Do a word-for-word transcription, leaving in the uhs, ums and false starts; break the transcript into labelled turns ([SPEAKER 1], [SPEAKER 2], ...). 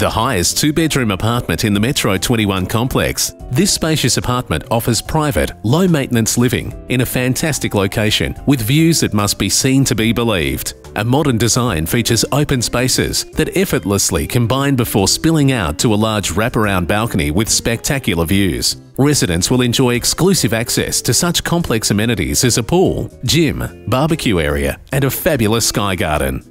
[SPEAKER 1] The highest two-bedroom apartment in the Metro twenty-one complex, this spacious apartment offers private, low-maintenance living in a fantastic location with views that must be seen to be believed. A modern design features open spaces that effortlessly combine before spilling out to a large wraparound balcony with spectacular views. Residents will enjoy exclusive access to such complex amenities as a pool, gym, barbecue area, and a fabulous sky garden.